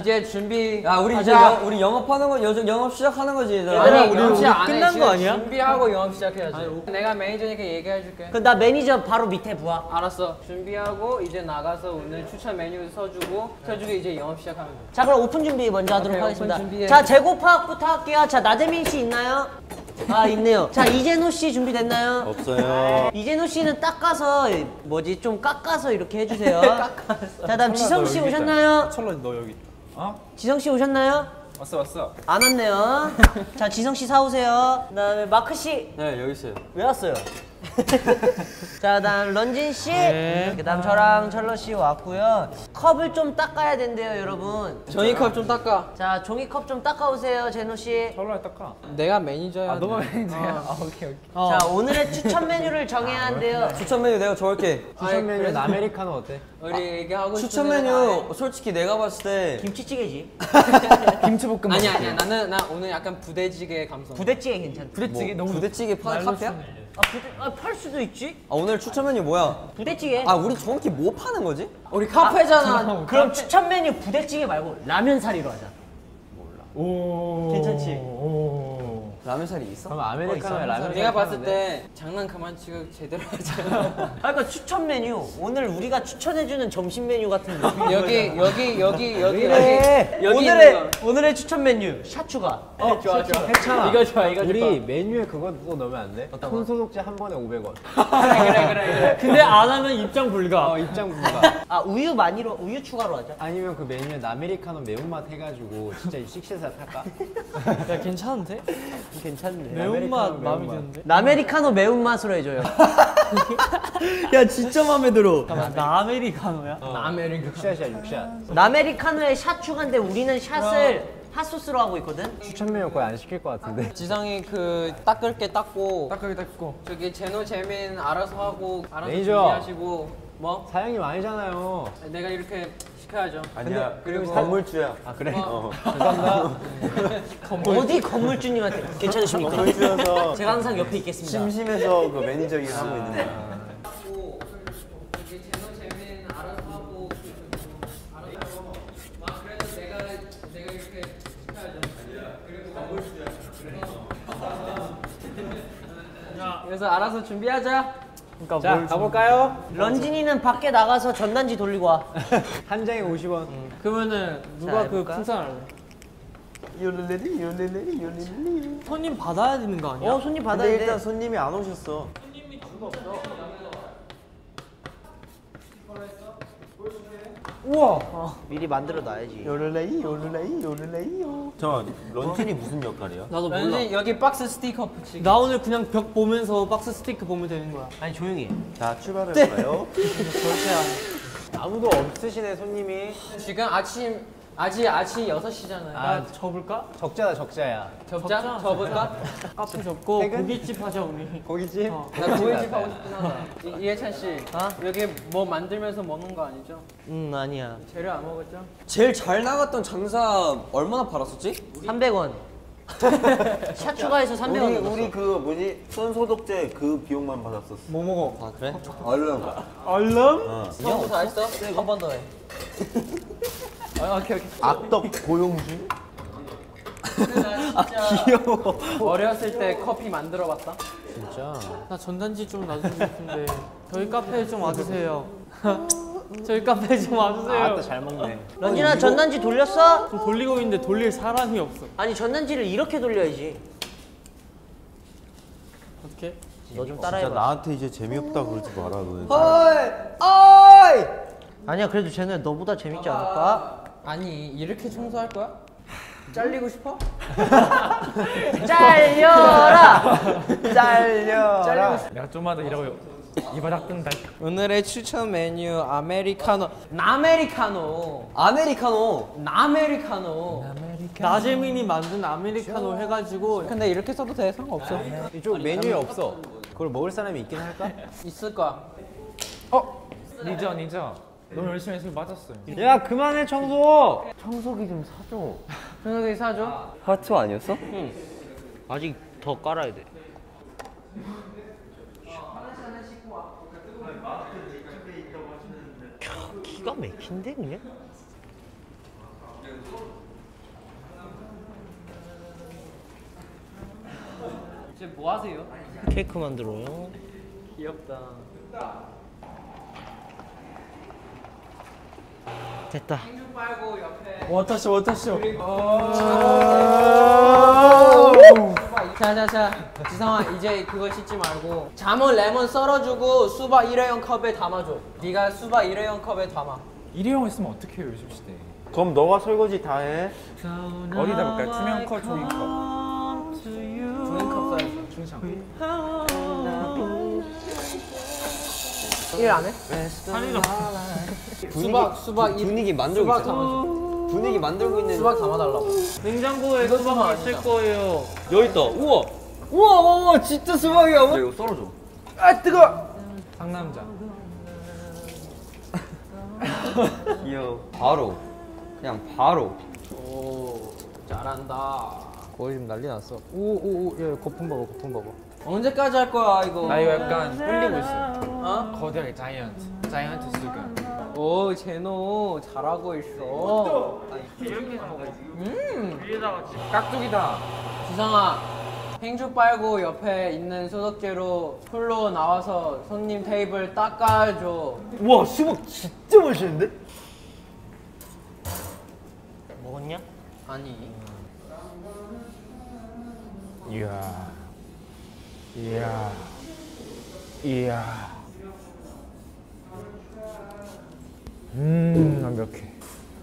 이제 준비. 야 우리 이제 우리 영업하는 거 영업 시작하는 거지 얘들아. 아니 우리 끝난 거 아니야? 준비하고 영업 시작해야지. 내가 매니저니까 얘기해줄게. 그럼 나 매니저 바로 밑에 부하. 알았어. 준비하고 이제 나가서 오늘 추천 메뉴 써주고 이제 영업 시작하면 돼. 자 그럼 오픈 준비 먼저 하도록 오케이, 하겠습니다. 오픈 준비해. 자 재고 파악부터 할게요. 자 나재민 씨 있나요? 아 있네요. 자 이재노 씨 준비됐나요? 없어요. 이재노 씨는 닦아서 뭐지 좀 깎아서 이렇게 해주세요. 자 다음 지성 씨 오셨나요? 철러 너 여기. 어? 지성 씨 오셨나요? 왔어. 안 왔네요. 자 지성 씨 사오세요. 그다음에 마크 씨. 네 여기 있어요. 왜 왔어요? 자 다음 런진 씨. 그다음 저랑 철러 씨 왔고요. 컵을 좀 닦아야 된대요 여러분. 종이컵 좀 닦아. 자 종이컵 좀 닦아오세요 제노 씨. 철러 닦아. 내가 매니저야. 너가 매니저야. 오케이. 자 오늘의 추천 메뉴를 정해야 한대요. 추천 메뉴 내가 정할게. 추천 메뉴 아메리카노 어때? 우리 얘기하고 추천 메뉴 솔직히 내가 봤을 때 김치찌개지. 김치볶음밥. 아니야. 나 오늘 약간 부대찌개 감성. 부대찌개 괜찮다. 부대찌개 너무 부대찌개 파는 카페야? 팔 수도 있지. 아 오늘 추천 메뉴 뭐야? 부대찌개. 아 우리 정확히 뭐 파는 거지? 우리 카페잖아. 그럼 추천 메뉴 부대찌개 말고 라면 사리로 하자. 오. 괜찮지? 오. 라면 살이 있어? 그럼 아메리카노에 라면. 내가 봤을 때 장난 그만 치고 제대로 하자. 아 그러니까 추천 메뉴. 오늘 우리가 추천해주는 점심 메뉴 같은 느낌. 여기 오늘의 추천 메뉴 샤추가. 좋아. 해찬아. 이거 좋아. 우리 메뉴에 그거 또 넣으면 안 돼? 손 소독제 한 번에 500원. 그래. 근데 안 하면 입장 불가. 입장 불가. 아 우유 추가로 하자. 아니면 그 메뉴에 아메리카노 매운맛 해가지고 진짜 식신사 탈까? 야 괜찮은데? 괜찮네. 매운맛 마음에 드는데? 나메리카노 매운맛으로 해줘요. 야 진짜 마음에 들어. 나메리카노야? 아메리카. 6샷이야 6샷. 나메리카노에 샷 추가인데 우리는 샷을 핫소스로 하고 있거든? 추천 메뉴 거의 안 시킬 것 같은데. 지성이 그 닦을 게 닦고 닦고. 저기 제노 재민 알아서 하고 알아서 매니저. 준비하시고 뭐 사장님 아니잖아요. 내가 이렇게 시켜야죠. 아니야. 그리고 건물주야. 아 그래? 죄송합니다. 어디 건물주님한테 괜찮으십니까? 건물주여서 제가 항상 옆에 있겠습니다. 심심해서 그 매니저 일을 하고 있는 거야. 저기 제노 재민 알아서 하고 알아서 하고 막 그래서 내가 이렇게 시켜야죠. 그리고 그래서 알아서 준비하자. 자 가볼까요? 런진이는 밖에 나가서 전단지 돌리고 와. 한 장에 50원. 그러면은 누가 그 풍선할래? 요릴레리. 손님 받아야 되는 거 아니야? 손님 받아야 돼. 손님이 안 오셨어. 우와. 미리 만들어 놔야지. 요릴레이요. 저 런쥔이 무슨 역할이야? 나도 몰라. 왠지 여기 박스 스티커 붙이기. 나 오늘 그냥 벽 보면서 박스 스티커 보면 되는 거야. 아니 조용히 해. 자 출발해볼까요? 절대 안 해. 아무도 없으시네 손님이. 지금 아침 6시잖아요. 나 접을까? 적자야. 접을까? 카페 접고 퇴근? 고깃집 하자 우리. 고깃집? 나 고깃집 하고 싶긴 하다. 이해찬 씨, 여기 뭐 만들면서 먹는 거 아니죠? 아니야. 재료 안 먹었죠? 제일 잘 나갔던 장사 얼마나 팔았었지? 300원. 샷 추가해서 300원. 우리 그 뭐지 손 소독제 그 비용만 받았었어. 뭐 먹어? 아 그래? 얼른. 얼른? 형도 다 했어? 한 번 더 해. 오케이. 악덕 고용주. 귀여워. 어렸을 때 커피 만들어봤다? 진짜. 나 전단지 좀 놔주고 싶은데 저희 카페에 좀 와주세요. 저희 카페에 좀 와주세요. 아따 잘 먹네. 런진아 전단지 돌렸어? 좀 돌리고 있는데 돌릴 사람이 없어. 아니 전단지를 이렇게 돌려야지. 어떻게? 너 좀 진짜 따라해봐. 나한테 이제 재미없다 그러지 마라 너네. 어이! 아니야 그래도 쟤는 너보다 재밌지 않을까? 아니, 이렇게 청소할 거야? 잘리고 싶어? 잘려라! 내가 좀만 더 일하고 이 바닥 뜬다. 오늘의 추천 메뉴 아메리카노. 나메리카노. 나재민이 만든 아메리카노 해가지고 근데 이렇게 써도 돼? 상관없어. 이쪽 메뉴에 없어. 그걸 먹을 사람이 있긴 할까? 있을 거야. 니저 너무 열심히 해서 맞았어요. 야 그만해 청소. 청소기 좀 사줘. 저녁에 사줘? 하트 아니었어? 아직 더 깔아야 돼. 기가 막힌데 그냥? 이제 뭐 하세요? 케이크 만들어요. 귀엽다. 됐다. 생주 빨고 옆에. 워터쇼. 자자자 지성아 이제 그거 씻지 말고 자몽 레몬 썰어주고 수박 일회용 컵에 담아줘. 네가 수박 일회용 컵에 담아. 일회용 있으면 어떡해요 요즘 시대에. 그럼 너가 설거지 다 해. 어디다 볼까요? 투명 컵, 종이 컵. 종이컵 써야지. 충성. 일 안 해? 수박 분위기 만들고 수박 있잖아. 담아줘. 분위기 만들고 있는. 수박 담아달라고. 냉장고에 이거 수박 수박 있을 아니다. 거예요. 여기 있다. 우와 진짜 수박이야. 이거 썰어줘. 아 뜨거. 상남자. 귀여워. 바로 그냥 바로. 오 잘한다. 거의 지금 난리 났어. 오오오 야 거품 봐봐. 언제까지 할 거야 이거? 나 이거 약간 홀리고 있어. 어? 거대하게 자이언트 수가. 오 제노 잘하고 있어. 이렇게 해서 먹어야지. 위에다가 깍두기다. 지성아 행주 빨고 옆에 있는 소독제로 풀로 나와서 손님 테이블 닦아줘. 우와 수박 진짜 맛있는데? 먹었냐? 아니 이야. 완벽해.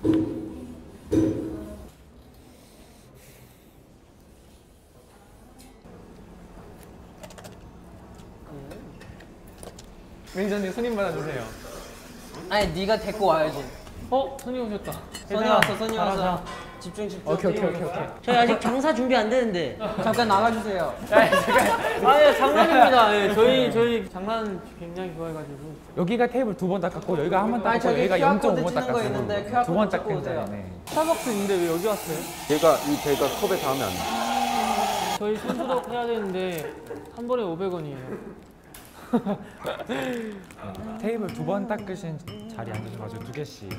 매니저님 손님 받아주세요. 아니 네가 데리고 와야지. 손님 오셨다. 손님 왔어. 집중. 오케이. 저희 아직 장사 준비 안 되는데. 잠깐 나가주세요. 아니 장난입니다. 예, 저희 장난 굉장히 좋아해가지고. 여기가 테이블 2번 닦았고 여기가 한 번 아니, 닦았고 저기 여기가 QR 코드 0.5번 찍는 거 있는데 닦았어. QR 2번 코드 찍고 닦은 오세요. 자리네. 스타벅스 있는데 왜 여기 왔어요? 얘가 컵에 닿으면 안 돼. 저희 손소독 해야 되는데 한 번에 500원이에요. 테이블 2번 닦으신 자리 앉으셔가지고 2개씩.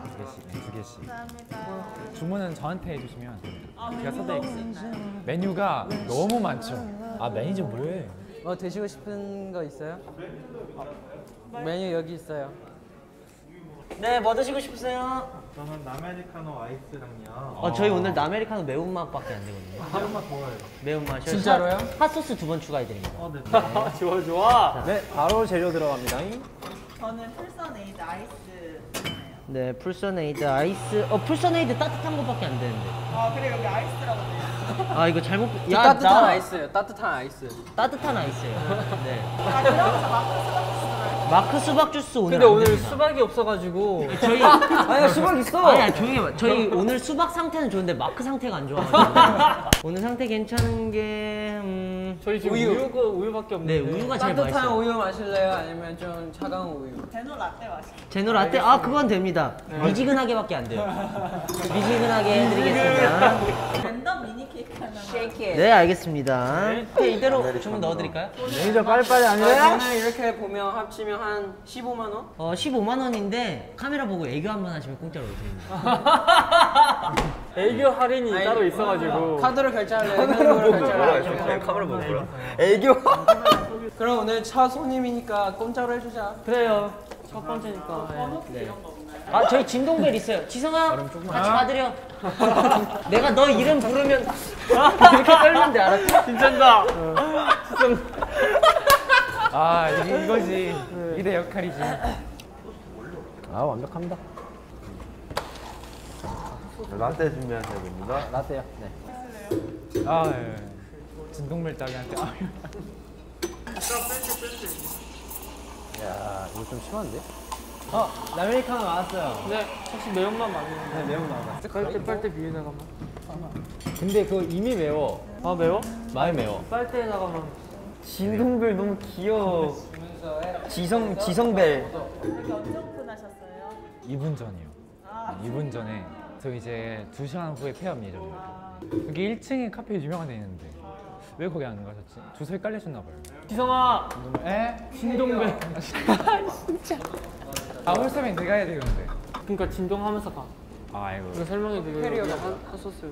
주문은 저한테 해주시면 제가 써드릴게요. 메뉴가 너무 많죠. 아 매니저 뭐해? 뭐 드시고 싶은 거 있어요? 메뉴 여기 있어요. 네, 뭐 드시고 싶으세요? 저는 남아메리카노 아이스랑요. 저희 오늘 아메리카노 매운맛밖에 안 되거든요. 하루만 더 해요. 매운맛이요? 진짜로요? 핫소스 2번 추가해드립니다. 좋아. 네 바로 재료 들어갑니다. 저는 풀선에이드 아이스. 네, 풀서네이드 아이스. 풀서네이드 따뜻한 것밖에 안 되는데. 아 그래 여기 아이스라고 돼요. 아 이거 잘못. 따뜻한 아이스예요. 따뜻한 아이스. 따뜻한 아이스예요. 네. 아 그러면서 마크 수박 주스 마크 수박 주스 오늘 근데 안 오늘 됩니다. 수박이 없어가지고 저희 아니야 수박 있어. 아니야 조용히 해봐. 저희 오늘 수박 상태는 좋은데 마크 상태가 안 좋아가지고 오늘 상태 괜찮은 게 저희 지금 우유밖에 네, 없는데. 우유가 제일 따뜻한 맛있어요. 우유 마실래요? 아니면 좀 차가운 우유? 제노 라떼 맛이. 제노 라떼? 아 그건 됩니다. 미지근하게밖에 안 돼요. 미지근하게 해드리겠습니다. 랜덤 미니 케이크 하나. 네 알겠습니다. 이대로 주문 넣어드릴까요? 매니저 빨리빨리 안 해? 저는 이렇게 보면 합치면 한 15만 원? 15만 원인데 카메라 보고 애교 한 번 하시면 공짜로 드립니다. 애교 할인이 따로 있어가지고. 카드로 결제할래요? 현금으로 결제할래요? 카메라 보고 뭐야? 애교. 그럼 오늘 차 손님이니까 공짜로 해주자. 그래요. 첫 번째니까. 네. 아 저희 진동벨 있어요. 지성아 같이 가드려. 내가 너 이름 부르면 이렇게 떨는데 알았지? 진짠다. 아 이거지. 이게 내 역할이지. 아 완벽합니다. 라떼 준비하셔야 됩니다. 라떼요. 네. 아 예. 진동벨 따기한테. 야 이거 좀 심한데? 아메리카노 나왔어요. 네, 혹시 매운맛 맞는데? 네 매운 나와. 빨대 위에다가만. 근데 그거 이미 매워. 아 매워? 많이 매워. 빨대에다가만. 진동벨 너무 귀여워. 지성벨. 여기 언제 오픈하셨어요? 2분 전이요. 2분 전에 저 이제 2시간 후에 폐업 예정입니다. 여기 1층에 카페 유명한 데 있는데 왜 거기 안 가셨지? 주소 헷갈리셨나 봐요. 지성아, 에? 진동벨. 진짜. 아 홀서면 내가 해야 되는데. 그러니까 진동하면서 가. 아이고. 이거 설명해드려요. 여기 핫소스.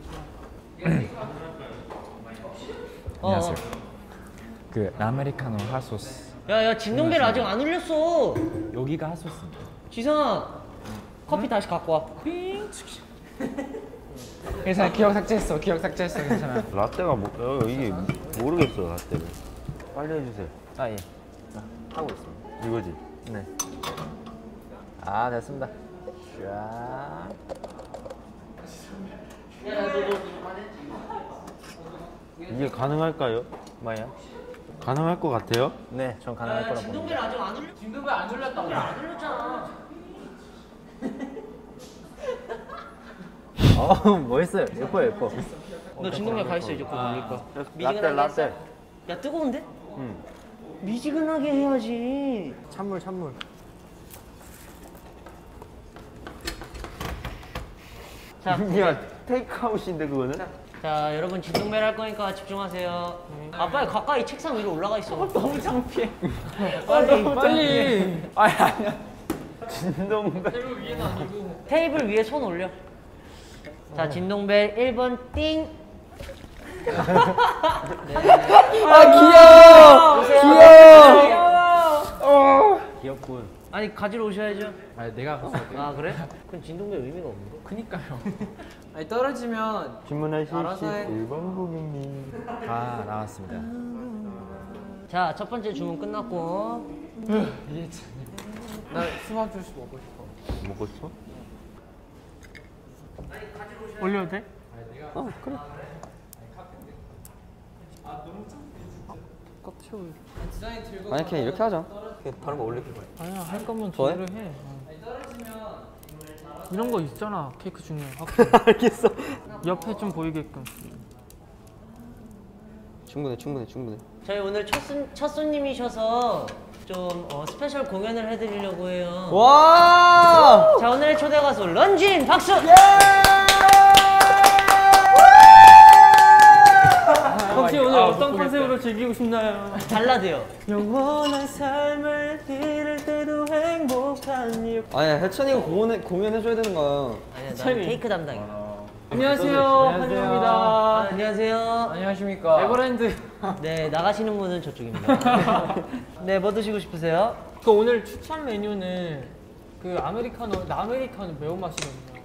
안녕하세요. 그 아메리카노 핫소스. 야야 진동벨 아직 안 울렸어. 여기가 핫소스입니다. 지성아 커피 다시 갖고 와. 괜찮아. 기억 삭제했어. 괜찮아. 라떼가 뭐 이게 모르겠어 라떼를. 빨리 해주세요. 아 예. 하고 있습니다. 이거지. 네. 아 됐습니다. 쫙. 이게 가능할까요? 뭐예요? 가능할 것 같아요? 네, 전 가능할 거라고 진동벨 봅니다. 아직 안 울렸. 진동벨 안 울렸다고. 안 울렸잖아. 멋있어요. 예뻐요, 예뻐. 너 진동벨 가 있어 이제 곧 울릴 거. 라떼 미지근하게 라떼. 했어? 야 뜨거운데? 응. 미지근하게 해야지. 찬물. 자, 야 테이크아웃인데 그거는? 자 여러분 진동벨 할 거니까 집중하세요. 아 빨리 가까이 책상 위로 올라가 있어. 너무 창피해. 빨리. 진동벨. 테이블 위에 손 올려. 자 진동벨 1번 띵. 귀엽군. 아니 가지러 오셔야죠. 아 내가 갔어. 아 그래? 그럼 진동벨 의미가 없는데? 그니까요. 아니 떨어지면 주문하실 알아서 해. 1번 고객님. 다 나왔습니다. 자 첫 번째 주문 끝났고. 나 수박 주스 먹고 싶어. 먹고 싶어? 올려도 돼? 디자인 들고 아니 그냥 이렇게 하자. 그냥 다른 거 올릴게. 아니야 할 거면 좋아요? 제대로 해. 이런 거 있잖아 케이크 중에. 알겠어. 옆에 좀 보이게끔. 충분해. 저희 오늘 첫 손님이셔서 좀 스페셜 공연을 해드리려고 해요. 와! 자 오늘의 초대 가수 런쥔 박수. 혹시 오늘 어떤 컨셉으로 즐기고 싶나요? 발라드요. 영원한 삶을 잃을 때도 행복한 일. 아니야 해찬이가 공연해줘야 되는 거야. 아니야 나 케이크 담당이야. 안녕하세요 한영입니다. 안녕하세요. 안녕하십니까. 에버랜드. 네 나가시는 분은 저쪽입니다. 네 뭐 드시고 싶으세요? 그 오늘 추천 메뉴는 그 아메리카노 매운맛이거든요.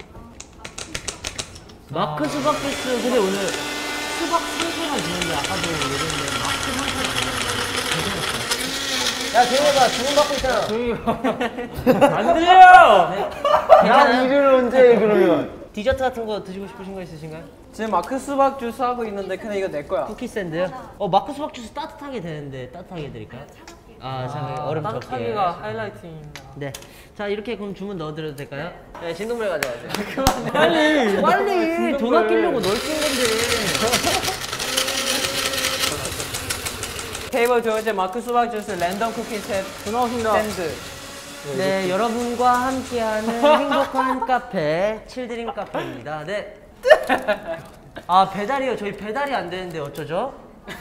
마크 수박 주스. 근데 오늘 수박 상태만 주는데 아까도 얘기했는데 마크 상태가 야 대호가 주문 받고 있잖아. 안 들려. 괜찮아요? 일을 언제 해 그러면? 디저트 같은 거 드시고 싶으신 거 있으신가요? 지금 마크 수박 주스 하고 있는데 근데 이거 내 거야. 쿠키 샌드요? 마크 수박 주스 따뜻하게 되는데 따뜻하게 해드릴까요? 아 얼음 적게. 따뜻하기가 하이라이트입니다. 네. 자 이렇게 그럼 주문 넣어드려도 될까요? 네 진동벨 가져와야죠. 빨리 돈 아끼려고 넣을 수 있는 건데. 테이블 두 번째 마크 수박 주스 랜덤 쿠키 샌드. 네 여러분과 함께하는 행복한 카페 칠드림 카페입니다. 네. 아 배달이요. 저희 배달이 안 되는데 어쩌죠?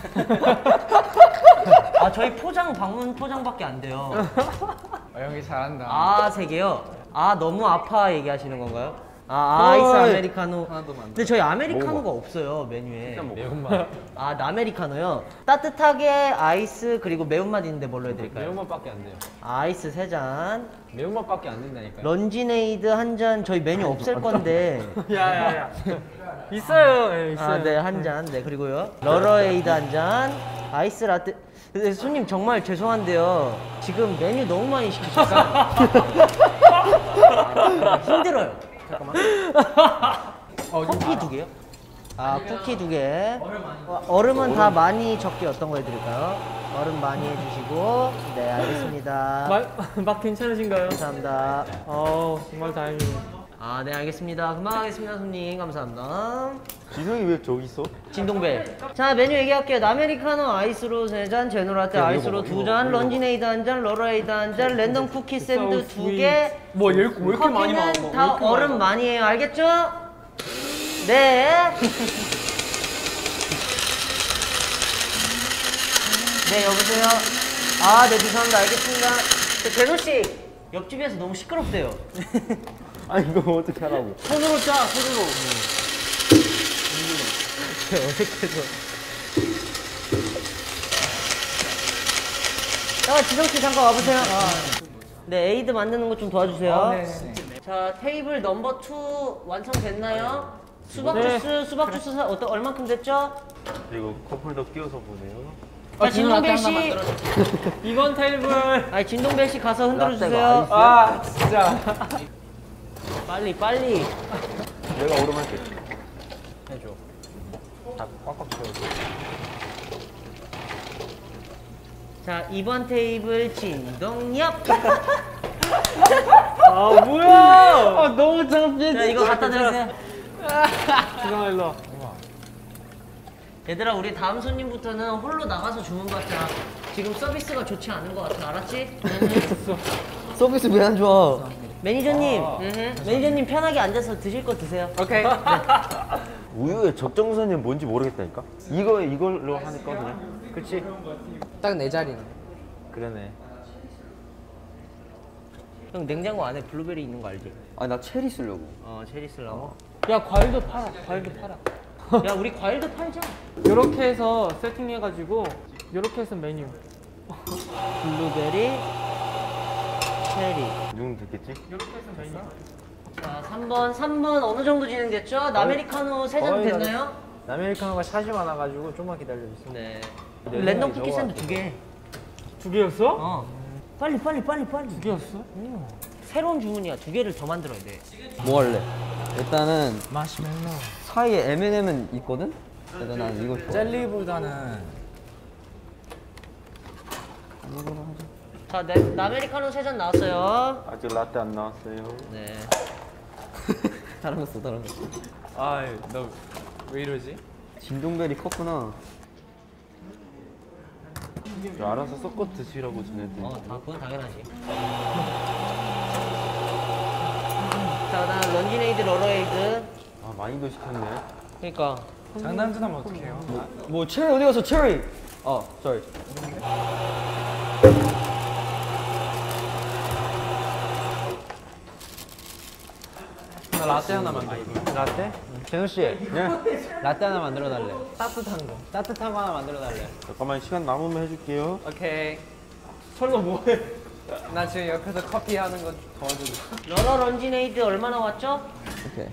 아 저희 방문 포장밖에 안 돼요. 형이 잘한다. 아 3개요? 아 너무 아파 얘기하시는 건가요? 아 아이스 아메리카노. 근데 저희 아메리카노가 없어요 메뉴에. 매운맛. 아 아메리카노요? 따뜻하게 아이스 그리고 매운맛 있는데 뭘로 해드릴까요? 매운맛밖에 안 돼요. 아이스 3잔, 매운맛밖에 안 된다니까요. 런지네이드 1잔. 저희 메뉴 없앨 건데. 야야야. 있어요. 예, 있어요. 아, 네, 1잔. 네, 그리고요. 러러에이드 1잔, 아이스 라떼. 근데 손님 정말 죄송한데요. 지금 메뉴 너무 많이 시키셨어요. 힘들어요. 잠깐만. 커피 2개요? 아, 쿠키 2개. 얼음은 다 많이 적게 어떤 거 해드릴까요? 얼음 많이 해주시고. 네, 알겠습니다. 막 괜찮으신가요? 감사합니다. 정말 다행이에요. 아, 네, 알겠습니다. 금방 하겠습니다, 손님. 감사합니다. 지성이 왜 저기 있어? 진동벨. 자 메뉴 얘기할게요. 아메리카노 아이스로 3잔, 제노라떼 아이스로 2잔, 런지네이드 1잔, 러러에이드 1잔, 랜덤 쿠키 샌드 2개. 뭐 왜 이렇게 많이 커피는 먹어? 다 얼음 많이 해요. 알겠죠? 네. 네 여보세요. 아 네 죄송합니다. 알겠습니다. 제노 씨 옆집에서 너무 시끄럽대요. 아 이거 어떻게 하라고? 손으로 짜, 손으로. 지성 씨 잠깐 와보세요. 네, 에이드 만드는 거 좀 도와주세요. 네. 자, 테이블 넘버 2 완성됐나요? 수박 주스 얼만큼 됐죠? 이거 컵홀더 끼워서 보네요. 자, 진동배 씨. 이번 테이블. 아니, 진동배 씨 가서 흔들어 주세요. 아 진짜. 빨리. 내가 얼음할게. 해줘. 다 꽉꽉 채워. 자, 이번 테이블 진동엽. 아, 뭐야? 너무 창피해. 자, 이거 갖다 드세요. 지성아, 일로 와. 얘들아, 우리 다음 손님부터는 홀로 나가서 주문 받자. 지금 서비스가 좋지 않은 것 같아. 알았지? 서비스 왜 안 좋아? 매니저님, 매니저님 편하게 앉아서 드실 거 드세요. 오케이. 우유의 적정선이 뭔지 모르겠다니까. 이걸로 하니까 그냥. 그치? 딱 내 자리네. 그러네. 형, 냉장고 안에 블루베리 있는 거 알지? 아니 나 체리 쓰려고. 체리 쓰려고. 야, 과일도 팔아. 과일도 팔아. 야, 우리 과일도 팔자. 이렇게 해서 세팅해가지고 이렇게 해서 메뉴. 블루베리, 체리. 누군 듣겠지? 이렇게 해서 메뉴. 자, 3번 어느 정도 진행됐죠? 아메리카노 3잔 거의 다 됐나요? 아메리카노가 샷이 많아가지고 좀만 기다려주세요. 네. 네, 랜덤 네, 쿠키 저거 샌드 2개. 2개였어? 빨리. 2개였어? 새로운 주문이야. 2개를 더 만들어야 돼. 뭐 할래? 일단은 마시멜로. 사이에 M&M은 있거든? 근데 난 이거 좋아. 젤리보다는 자, 아메리카노 3잔 나왔어요. 아직 라떼 안 나왔어요. 네. 다른 거 써, 다른 거. 아, 너 왜 이러지? 진동벨이 컸구나. 알아서 섞어 드시라고 전해드릴게요. 그건 당연하지. 자, 그다음 런지네이드, 러러에이드. 아 많이도 시켰네. 그러니까 장난좀 하면 어떡해요? 뭐 체리 어디 갔어, 체리? sorry. 나 라떼 하나 만들어. 라떼? 재노씨. 네? 라떼 하나 만들어달래. 따뜻한 거. 따뜻한 거 하나 만들어달래. 잠깐만 시간 남으면 해줄게요. 오케이. 철로 뭐해? 나 지금 옆에서 커피 하는 거 도와주고. 러러 런지네이드 얼마나 왔죠? 오케이.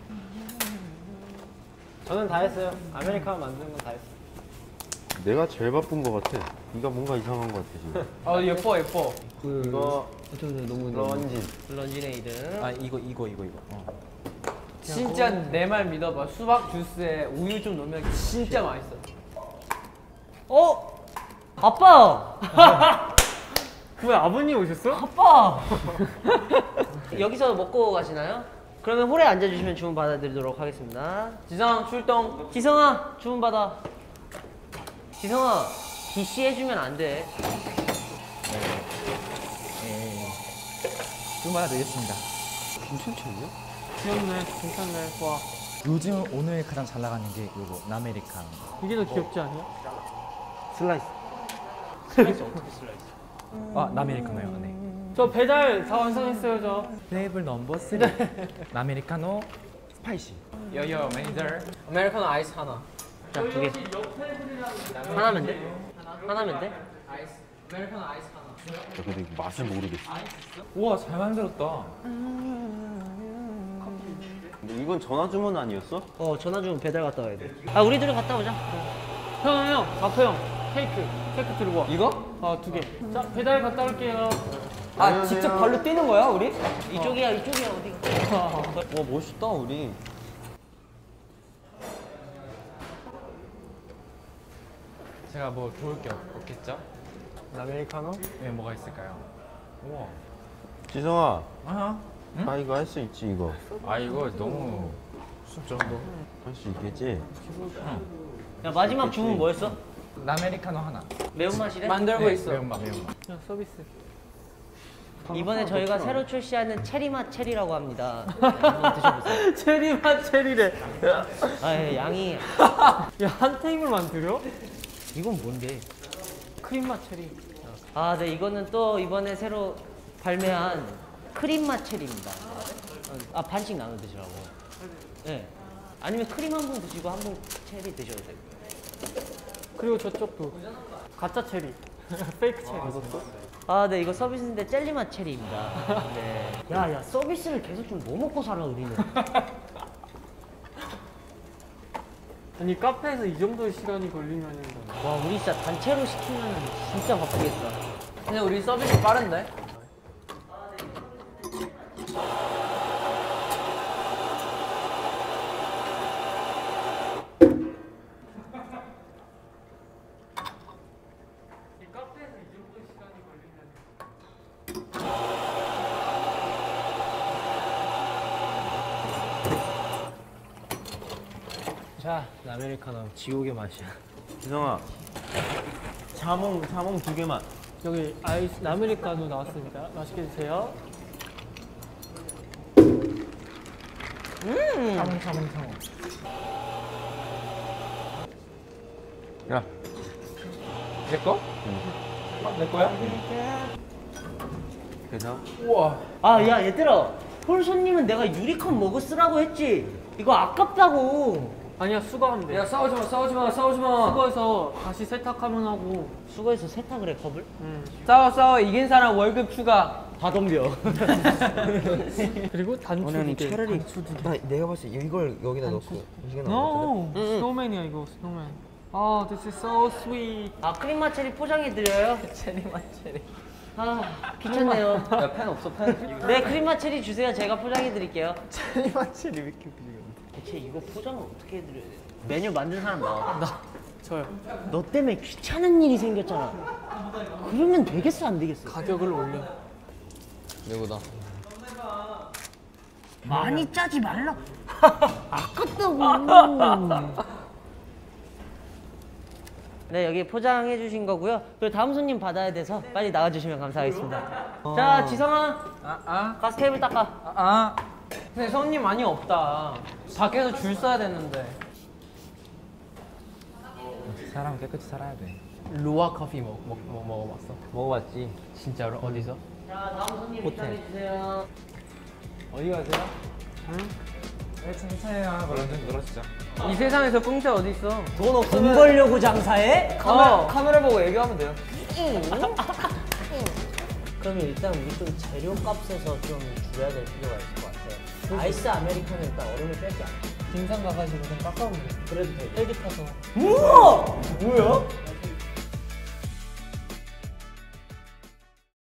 저는 다 했어요. 아메리카노 만드는 건 다 했어요. 내가 제일 바쁜 것 같아. 네가 뭔가 이상한 것 같아 지금. 예뻐. 이거 너무 런진. 런지네이드. 아, 이거. 진짜 내 말 믿어봐. 수박 주스에 우유 좀 넣으면 진짜 맛있어. 아빠! 왜 아버님 오셨어? 아빠! 여기서 먹고 가시나요? 그러면 홀에 앉아주시면 주문 받아드리도록 하겠습니다. 지성 출동. 지성아, 주문 받아. 지성아, DC 해주면 안 돼. 주문 하나 드리겠습니다. 귀엽네, 괜찮네, 좋아. 요즘 오늘 가장 잘 나가는 게 이거 나메리카노. 이게 더 귀엽지 않냐? 슬라이스. 아, 나메리카노요. 네. 저 배달 다 완성했어요, 저. 테이블 넘버 3. 나메리카노 스파이시. 여여 매니저. 아메리카노 아이스 하나. 자, 2개. 하나면 돼? 하나면 돼? 아메리카노 아이스 하나. 야, 근데 이거 맛을 모르겠어. 우와, 잘 만들었다. 근데 이건 전화 주문 아니었어? 전화 주문 배달 갔다 와야 돼. 우리 둘이 갔다 오자. 형, 마크 형, 케이크 들고 와. 이거? 2개. 자, 배달 갔다 올게요. 직접 발로 뛰는 거야, 우리? 이쪽이야, 어디가? 와, 멋있다, 우리. 제가 뭐 좋을 게 없겠죠? 아메리카노? 네, 뭐가 있을까요? 우와. 지성아. 아, 아 이거 할 수 있지 이거. 아 이거 너무 할 수 있겠지? 야, 마지막 주문 뭐였어? 나메리카노 하나. 매운맛이래? 만들고 있어. 매운맛. 야, 서비스. 이번에 저희가 새로 출시하는 체리맛 체리라고 합니다. 한번 드셔보세요. 체리맛 체리래. 양이. 야, 한 테이블만 드려? 이건 뭔데? 크림맛 체리. 네, 이거는 또 이번에 새로 발매한 크림맛 체리입니다. 아 반씩 나눠 드시라고. 네. 아니면 크림 한 분 드시고 한 분 체리 드셔도 되고. 그리고 저쪽도 가짜 체리. 페이크 체리. 아, 네, 이거 서비스인데 젤리맛 체리입니다. 네. 야, 서비스를 계속 좀 뭐 먹고 살아, 우리는. 아니 카페에서 이 정도 시간이 걸리면은 와, 우리 진짜 단체로 시키면 진짜 바쁘겠다. 근데 우리 서비스 빠른데? 자, 아메리카노 지옥의 맛이야. 지성아. 자몽 2개만. 여기 아이스 아메리카노 나왔습니다. 맛있게 드세요. 차몽. 야, 내 거? 내 거야? 그래서 아, 야, 얘들아. 홀 손님은 내가 유리컵 먹어 쓰라고 했지. 이거 아깝다고. 아니야 수거하면 돼. 싸우지 마. 수거해서 다시 세탁하면 하고. 수거해서 세탁을 해, 컵을? 싸워. 이긴 사람 월급 추가. 다 덤벼. 그리고 단추 두 개. 내가 봤을 때 이걸 여기다 넣고 이게 No, 스노우맨이야 이거 스노우맨. 아, this is so sweet. 아, 크림맛 체리 포장해드려요? 체리맛 체리. 아, 귀찮네요. 야, 펜 없어, 펜? 네, 크림맛 체리 주세요. 제가 포장해드릴게요. 체리맛 체리 왜 이렇게 비리는데? 대체 이거 포장을 어떻게 해드려야 돼? 메뉴 만든 사람 나와. 저요. 너 때문에 귀찮은 일이 생겼잖아. 그러면 되겠어, 안 되겠어? 가격을 올려. 누구다? 많이 짜지 말라. 아깝다고. 네, 여기 포장해 주신 거고요. 그리고 다음 손님 받아야 돼서 빨리 나와 주시면 감사하겠습니다. 자, 지성아. 가서 테이블 닦아. 근데 손님 많이 없다. 밖에서 줄 서야 되는데. 사람 깨끗이 살아야 돼. 루아 커피 먹어봤어? 먹어봤지. 진짜로? 어디서? 자, 다음 손님 입장해 주세요. 어디 가세요? 천천히야. 완전 늘어지자. 이 세상에서 공짜 어디 있어? 돈 벌려고 장사해? 카메라 보고 얘기하면 돼요. 그러면 일단 우리 좀 재료 값에서 좀 줄여야 될 필요가 있을 것 같아. 아이스 아메리카노 일단 얼음을 뺄게 안 돼. 빙상 가가지고 좀 깎아오면 돼. 그래도 돼. 헬기 타서. 우와! 뭐야?